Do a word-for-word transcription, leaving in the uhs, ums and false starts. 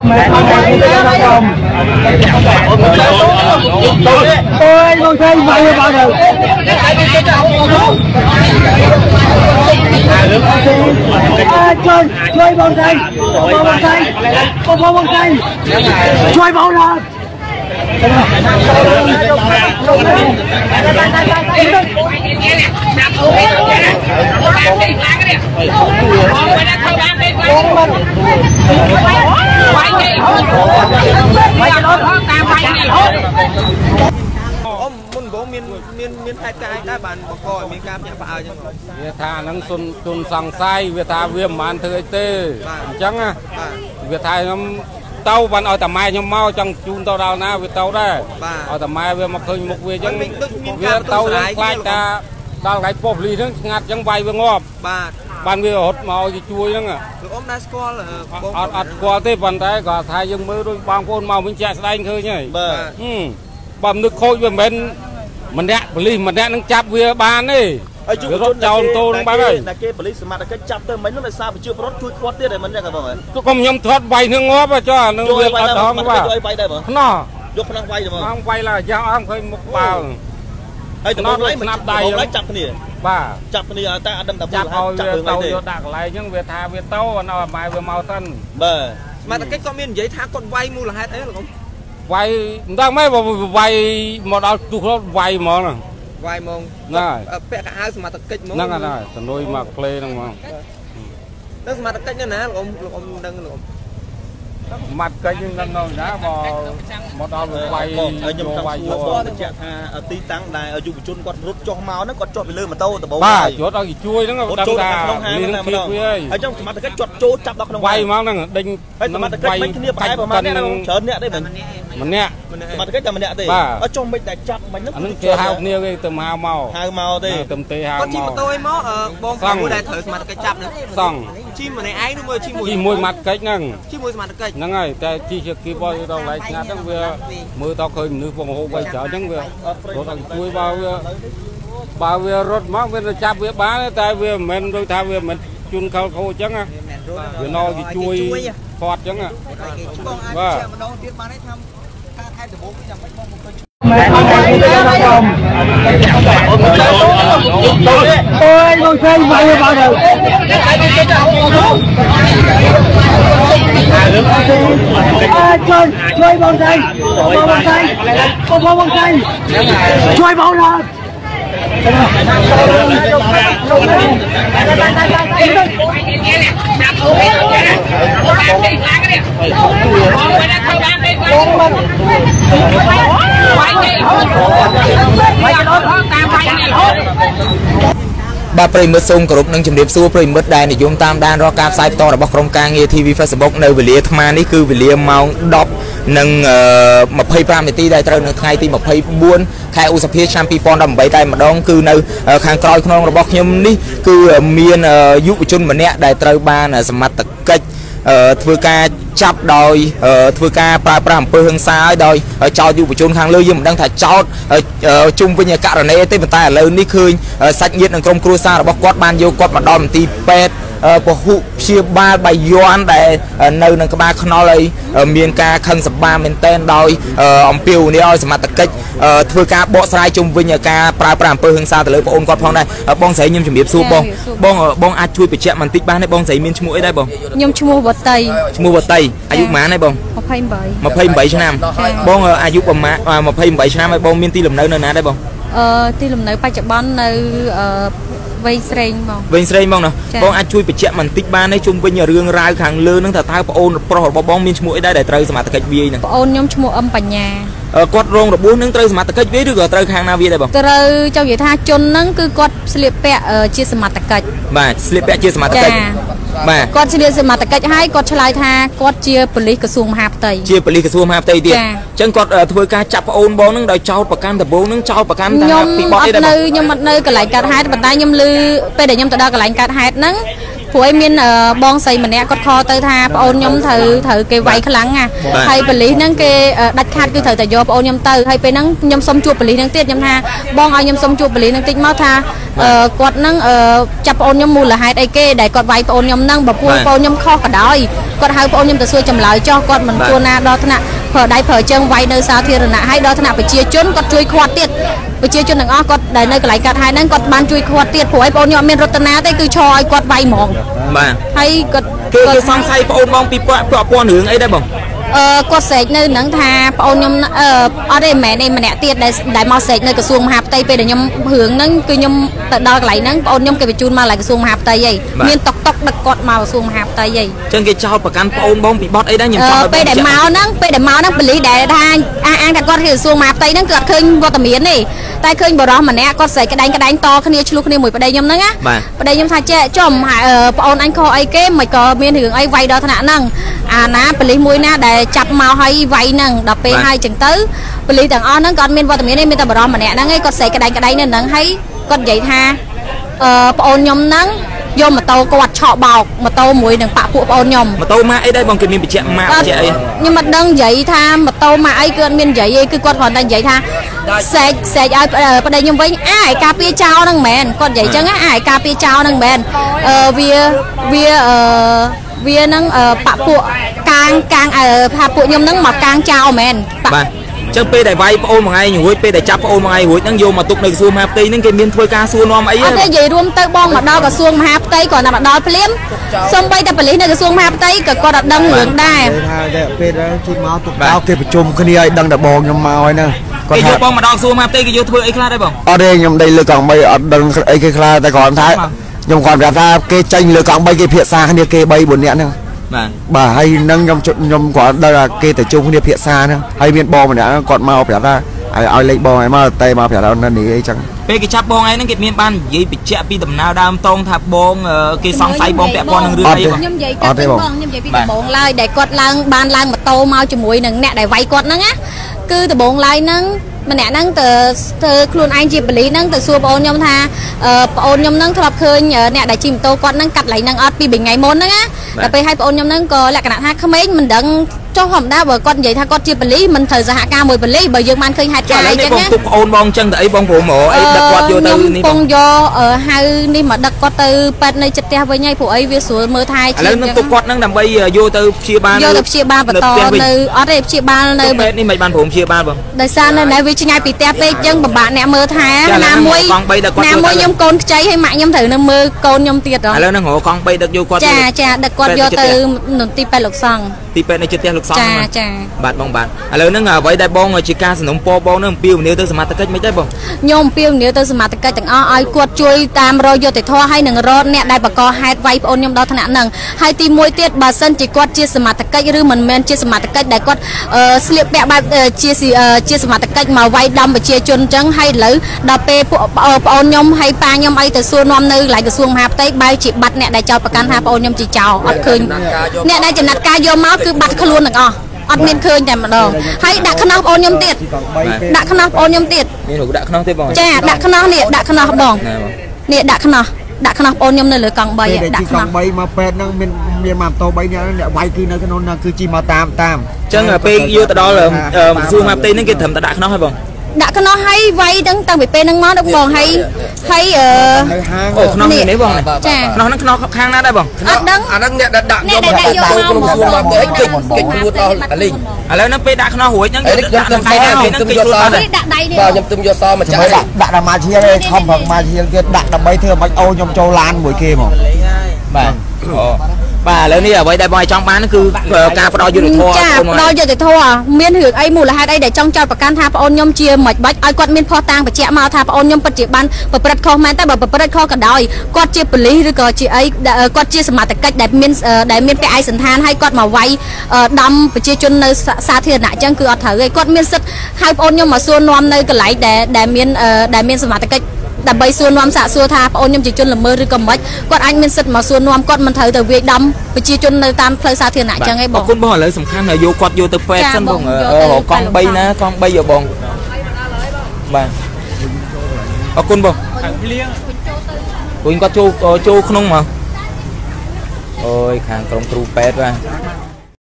Ôi con thấy mày bao giờ chơi chơi bóng tay bóng tay bóng bóng tay chơi bóng là muốn gỗ miên miên miên hai cái đã bàn bọc còi miên cam nhẹ vào chứ Việt Tha nâng tuần tuần sang say Việt Tha viêm màn thứ tê chẳng à Việt Tha nhóm tàu bàn ở tầm mai nhóm mau trong chun tàu đào na Việt tàu đây ở tầm mai về mặt khơi một về chẳng Việt tàu chẳng khai ta đào cái bột lì đó ngạt chẳng bay về ngọt bàn về hột màu thì chui đó à ôm đá score là ọt ọt qua tới bàn tay có thay dương mới đôi băng phôn màu mình chạy đánh thôi nhỉ bầm nước khôi về bên mình đạn beli mình đạn nó chắp về bàn đi cái rốt trâu tô nó bán đây là cái beli smart là cái chắp tới mấy nó là sao mà chưa rốt chui quát tiết này mình ra cả bọn tôi không nhầm thoát bay nước ngóp à cho nó việc ở đó mà nó vô khả năng vay rồi mà không vay là giao ông khơi một bao nó lấy mình lấy chắp cái này ba chắp cái này ta đâm đập chắp hồi tàu vô đặt lại nhưng về thà về tàu nó mai về màu thân bờ mà cái con miên giấy thác con vay mua là hai thế là không vay đang mấy vay một đào chục nó vay mà nè vay mong này bẹ cả hai mà tập kịch mong năng này tận đôi mà play năng mà đó mà tập kịch nữa nè ông ông đang được mặt cái nhưng năng đâu đã vào một đào vay vô vay vô tí tăng này ở dùng chun quạt rút cho máu nó còn cho bị lơ mà tao từ bầu ba chỗ đó thì chui nó đâm ra liên tiếp với ở trong mặt cái chọt trố chắp đó không vay mà năng đinh nó vay cái mà nó chớn nè đấy mình mình nè mặt cái mình nè thì ở trong mình đại chắp mình nó cái hao nêu cái tầm hao màu hao màu thì tầm tê hao con chim mà tôi mó bong còn mua đại thử mặt cái chắp nữa xong chim mà này ai nó mua chim mùi chim mùi mặt cách năng chim mùi mặt cái năng này ta chi cho kia bao đâu lại ngắt đang vừa mưa tao khơi nước vòng hồ quay chợ chẳng vừa rồi thằng chui bao bao vừa rốt máu vừa chắp vừa bán tay vừa mình đôi tay vừa mình chun khâu khâu chẳng à vừa no thì chui phọt chẳng à và ôi con thấy mày bao giờ chơi chơi bóng tay bóng tay bóng bóng tay chơi bóng là bà prim mất sung group nâng chấm điểm xua prim mất đài này dùng tam đan ro cam sai to là bọc trong càng nghe ti vi Facebook nơi về lia tham ní cứ về lia màu đọc nâng một pay pram ti đài trơn ngay ti một pay buôn khai usapia champion pon đầm bảy tay mà đong cứ nơi khang coi không là bọc nhom ní cứ miền giúp chun mà nè đài trơn ba là smart tật cách thưa ca chắp đòi thưa ca pra pram pơ hương xa đòi cho dù chôn hàng lơi nhưng đang thả chót chung với nhà cả rồi này tới tay là ní khơi sạch nhiệt ở trong cua xa là bóc quát ban vô quát mà đòm ti pet của hụ chia ba bài doan để nơi nâng ba con nói miền ca khăn sập ba miền tên đòi ông piu này ơi mà tập kích thưa ca bộ sai chung với nhà ca pra pram pơ hương xa từ lấy bộ ôn quát phong đây bong giấy nhung chuẩn bị xu bong bong bong ai chui bị chẹt màn tích ba này bong giấy miền mũi đây bong nhung chua bột tây mua bột tâyอายุ má này bong một phẩy bảy một phẩy bảy cho nam bongอายุ ประมาณ một phẩy bảy cho nam này bong miền ti lùm nơi nơi nào đây bong ti lùm nơi ba chợ bán nơi vây srei bong vây srei bong nè bong ai chui bị chẹt màn tích ba này chung với nhà rương rai hàng lơ nâng thà thao ôn pro bong miền mũi đây để trời mà tập vi nè ôn nhung chua âm bà nhà quạt rong rồi bốn nâng trời mà tập vi được rồi trời hàng nào vi đây bong trời cho vậy tha chôn nâng cứ quạt slip pẹ chia mà tập mà slip pẹ chia mà tập mà គាត់ជាសមត្ថកិច្ចហើយគាត់ឆ្លើយថាគាត់ជាប៉ូលីសក្រសួងមហាផ្ទៃជាប៉ូលីសក្រសួងមហាផ្ទៃទៀតអញ្ចឹងគាត់ធ្វើការចាប់ប្អូនបងនឹងដោយចោតប្រកាន់ដំបូងនឹងចោតប្រកាន់ថាពីបទនេះដែរខ្ញុំអត់នៅកន្លែងកើតហេតុប៉ុន្តែខ្ញុំឮពេលដែលខ្ញុំទៅដល់កន្លែងកើតហេតុហ្នឹងពព្រោះឯមានបងស្រីម្នាក់គាត់ខលទៅថាប្អូនខ្ញុំត្រូវត្រូវគេវាយខ្លាំងណាហើយប៉ូលីសហ្នឹងគេដាច់ខាតគឺត្រូវតែយកប្អូនខ្ញុំទៅហើយពេលហ្នឹងខ្ញុំសុំជួបប៉ូលីសហ្នឹងទៀតខ្ញុំថាបងឲ្យខ្ញុំសុំជួបប៉ូលីសហ្នឹងតិចមកថាគាត់ហ្នឹងចាប់ប្អូនខ្ញុំមូលហេតុអីគេដែលគាត់វាយប្អូនខ្ញុំហ្នឹងបើពួកប្អូនខ្ញុំខុសក៏ដោយគាត់ហៅប្អូនខ្ញុំទៅសួរចម្លើយចោះគាត់មិនគួរណាដល់ថ្នាក់ប្រើដៃប្រើជើងវាយនៅសាធារណៈហើយដល់ថ្នាក់ប្រជាជនគាត់ជួយខាត់ទៀតប្រជាជនទាំងអស់គាត់ដែលនៅកន្លែងកាត់ហែហ្នឹងគាត់បានជួយខាត់ទៀតព្រោះឲ្យប្អូនខ្ញុំអត់មានរតនាទេគឺឈរឲ្យគាត់វាយហ្មងបាទហើយគាត់គេគេសង្ស័យប្អូនបងពីពាក់ពាក់ព័ន្ធរឿងអីដែរបងអឺគាត់ស្រែកនៅហ្នឹងថាប្អូនខ្ញុំអឺអត់ទេមិនមែនទេម្នាក់ទៀតដែលដែលមកស្រែកនៅក្រសួងមហាផ្ទៃពេលដែលខ្ញុំរឿងហ្នឹងគឺខ្ញុំទៅដល់កន្លែងហ្នឹងប្អូនខ្ញុំគេបញ្ជូនមកកន្លែងក្រសួងមហាផ្ទៃហីមានតុកតុកដឹកគាត់មកក្រសួងមហាផ្ទៃហីអញ្ចឹងគេចោទប្រកាន់ប្អូនបងពីបទអីដែរខ្ញុំចង់ឲ្យពេលដែលមកហ្នឹងពេលដែលមកហ្នឹងប៉ូលីសដែលថាអាងថាគាត់ជាក្រសួងមហាផ្ទៃហ្នឹងគឺអត់ឃើញវត្តមានទេតែឃើញបរិសម្នាក់គាត់ស្រែកក្តែងក្តែងតគ្នាឆ្លោះគ្នាមួយប្តីខ្ញុំហ្នឹងណាប្តីខ្ញុំថាចេះចំប្អូនអញខុសអីគេមិនក៏មានរឿងអីវាយដល់ថ្នាក់ហ្នឹងអាណាប៉ូលីសមួយណាដែលចាប់មកឲ្យវាយហ្នឹងដល់ពេលហើយចឹងទៅប៉ូលីសទាំងអស់ហ្នឹងគាត់មានវត្តមានទេមានតែបរិសម្នាក់ហ្នឹងឯងគាត់ស្រែកក្តែងក្តែងនៅហ្នឹងហើយគាត់និយាយថាអឺប្អូនខ្ញុំហ្នឹងយកម៉ូតូគាត់ឆក់បោកម៉ូតូមួយនឹងប៉ាក់ពួកប្អូនខ្ញុំម៉ូតូម៉ាក់អីដែរបងគេមានបញ្ជាក់ម៉ាក់បញ្ជាក់អីខ្ញុំមិនដឹងនិយាយថាម៉ូតូម៉ាក់អីគឺអត់មាននិយាយទេគឺគាត់គ្រាន់តែនិយាយថាសេកសេកឲ្យប្តីខ្ញុំវិញអាឯការពារចោលហ្នឹងមែនគាត់និយាយចឹងអាឯការពារចោលហ្នឹងមែនអឺវាវាអឺវាហ្នឹងប៉ាក់ពួកកាងកាងថាពួកខ្ញុំហ្នឹងមកកាងចោលមែនបាទចឹងពេលដែលវាយប្អូនមួយថ្ងៃរួចពេលដែលចាប់ប្អូនមួយថ្ងៃរួចហ្នឹងយកមកទុកនៅក្រសួងមហាផ្ទៃហ្នឹងគេមានធ្វើការសួរនាំអីអត់ទេនិយាយរួមទៅបងមកដល់ក្រសួងមហាផ្ទៃគាត់តែមកដល់ភ្លាមសូម្បីតែប៉ូលីសនៅក្រសួងមហាផ្ទៃក៏គាត់អត់ដឹងរឿងដែរថាពេលដែលជិះមកទុកដោគេប្រជុំគ្នាឲ្យដឹងតែបងខ្ញុំមកហើយហ្នឹងគេយកបងមកដល់ក្រសួងមហាផ្ទៃគេយកធ្វើអីខ្លះដែរបងអត់ទេខ្ញុំដេកលើកង់បីអត់ដឹងអីគេខ្លះតែគ្រាន់ថាខ្ញុំគាត់ប្រាប់ថាគេចេញលើកង់បីគេភាសាគ្នាគេបីបួននាក់ហ្នឹងបាទបាទហើយនឹងខ្ញុំខ្ញុំគាត់ដឹងថាគេទៅជុំគ្នាភាសាហ្នឹងហើយមានបងម្នាក់គាត់មកប្រាប់ថាឲ្យលេខបងឲ្យមកតែមកប្រាប់ថានៅនេះអីចឹងពេលគេចាប់បងឯហ្នឹងគេមានបាននិយាយបញ្ជាក់ពីដំណើរដើមតងថាបងគេសង្ស័យបងពាក់ព័ន្ធនឹងរឿងអីខ្ញុំនិយាយកាត់បងខ្ញុំនិយាយពីដំបូងឡើយដែលគាត់ឡើងបានឡើងម៉ូតូមកជាមួយនឹងអ្នកដែលវាយគាត់ហ្នឹងណាគឺដំបូងឡើយហ្នឹងម្នាក់ហ្នឹងទៅធ្វើខ្លួនឯងជាប៉ូលីសហ្នឹងទៅសួរបងអូនខ្ញុំថាបងអូនខ្ញុំហ្នឹងធ្លាប់ឃើញអ្នកដែលជិះម៉ូតូគាត់ហ្នឹងកាត់កន្លែងហ្នឹងអត់ពីបីថ្ងៃមុនហ្នឹងណាតែពេលឲ្យបងអូនខ្ញុំហ្នឹងក៏លក្ខណៈថាក្មេងមិនដឹងចុះធម្មតាបើគាត់និយាយថាគាត់ជាប៉ូលីសមិនត្រូវសហការមួយប៉ូលីសបើយើងបានឃើញហេតុការណ៍អីចឹងណាបងទុកប្អូនបងអញ្ចឹងទៅអីបងព្រមអីដឹកគាត់យកទៅនេះបងយកហៅនេះមកដឹកគាត់ទៅប៉ែតនៅចិត្តផ្ទះវិញហើយព្រោះអីវាស្រួលមើលថែជាងឥឡូវនឹងទុកគាត់ហ្នឹងដើម្បីយកទៅព្យាបាលយកទៅព្យាបាលបន្តនៅអត់ទេព្យាបាលនៅប៉ែតនេះមិនបានព្រមព្យាបាលបងដោយសារនៅនៅវាឆ្ងាយពីផ្ទះពេកចឹងពិបាកអ្នកមើលថែណាមួយណាមួយខ្ញុំកូនខ្ចីហើយម៉ាក់ខ្ញុំត្រូវនៅមើលកូនខ្ញុំទៀតហ៎ឥឡូវហ្នឹងរកកង់បីដឹកយកគាត់ចាចាដឹកគាត់យកទៅនន្ទីប៉ែតលោកសង្ឃទីប៉ែតនៅចិត្តផ្ទះលោកសង្ឃចាចាបាទបងបាទឥឡូវហ្នឹងអ្វីដែលបងជាការសំណុំពរបងហ្នឹងអំពាវនាវទៅសមាជិកមិនដែរបងខ្ញុំអំពាវនាវទៅសមាជិកទាំងអស់ឲ្យគាត់ជួយតាមរកយុត្តិធម៌ហើយនឹងរកអ្នកដែលបង្កហេតុវាយប្អូនខ្ញុំដល់ថ្នាក់ហ្នឹងហើយទីមួយទៀតបើសិនជាគាត់ជាសមាជិកឬមិនមែនជាសមាជិកដែលគាត់ស្លៀកពាក់បែបជាជាសមាជិកមកវាយដំប្រជាជនអញ្ចឹងហើយឥឡូវដល់ពេលពួកប្អូនខ្ញុំហើយប៉ាខ្ញុំអីទៅសួរនាំនៅកន្លែងក្រសួងមហាផ្ទៃបែរជាបាត់អ្នកដែលចោទប្រកាន់ថាប្អូនខ្ញុំជាចោរអត់ឃើញអ្នកដែលចំណាត់ការយកមកគឺបាត់ខ្លួនទាំងអស់អត់មានឃើញតែម្ដងហើយដាក់ខ្នោះប្អូនខ្ញុំទៀតដាក់ខ្នោះប្អូនខ្ញុំទៀតមានរូបដាក់ខ្នោះទេបងចាដាក់ខ្នោះនេះដាក់ខ្នោះបងនេះដាក់ខ្នោះដាក់ខ្នោះប្អូនខ្ញុំនៅលើកង់បីដាក់ខ្នោះកង់បីមកពេទ្យហ្នឹងមានមានម៉ាម៉ូតូបីនាក់អ្នកវាយគឺនៅក្នុងហ្នឹងគឺជិះមកតាមតាមអញ្ចឹងពេលយកទៅដល់សួរមកផ្ទៃហ្នឹងគេត្រឹមតែដាក់ខ្នោះហើយបងដាក់ខ្នោះហើយវាយទាំងតាំងពីពេលហ្នឹងមកដល់បងហើយហើយអឺអូខ្នោះនេះបងចាខ្នោះហ្នឹងខ្នោះខាងណាដែរបងអត់ដឹងអាហ្នឹងអ្នកដាក់យកមកដាក់ទៅក្នុងសួរមកផ្ទៃគេគេខ្លួនដល់លីងឥឡូវហ្នឹងពេលដាក់ខ្នោះរួចហ្នឹងខ្ញុំខ្ញុំដៃហ្នឹងខ្ញុំយកសនេះដាក់ដៃនេះបាទខ្ញុំទឹមយកសមកចាក់ដាក់ដាក់ដល់មកឈៀលខំប្រឹងមកឈៀលគេដាក់ដើម្បីធ្វើឲ្យអូខ្ញុំចូលឡានមួយគេហ្មងបាទអូបាទឥឡូវនេះអ្វីដែលបងឲ្យចង់បានគឺការផ្ដល់យុត្តិធម៌ចាផ្ដល់យុត្តិធម៌មានរឿងអីមូលហេតុអីដែលចង់ចោទប្រកាន់ថាប្អូនខ្ញុំជាមិនបាច់ឲ្យគាត់មានភស្តុតាងបញ្ជាក់មកថាប្អូនខ្ញុំពិតជាបានប្រព្រឹត្តខុសមែនតែបើប្រព្រឹត្តខុសក៏ដោយគាត់ជាប៉ូលីសឬក៏ជាអីគាត់ជាសមត្ថកិច្ចដែលមានដែលមានពាក់ឯកសណ្ឋានឲ្យគាត់មកវាយដំប្រជាជននៅសាធារណៈអញ្ចឹងគឺអត់ត្រូវទេគាត់មានសិទ្ធិឲ្យប្អូនខ្ញុំមកសួរនាំនៅកន្លែងដែលដែលមានដែលមានសមត្ថកិច្ចដើម្បីសួរនាំសាកសួរថាប្អូនខ្ញុំជាជនល្មើសឬក៏មិនគាត់អាចមានសិទ្ធិមកសួរនាំគាត់មិនត្រូវទៅវាយដំប្រជាជននៅតាមផ្លូវសាធារណៈអញ្ចឹងឯងបងអរគុណបងឥឡូវសំខាន់យកគាត់យកទៅពេទ្យសិនបងកង់បីណាកង់បីយកបងបាទអរគុណបងវិញគាត់ចូលចូលក្នុងមកអូយខាងក្រុមគ្រូពេទ្យបាទ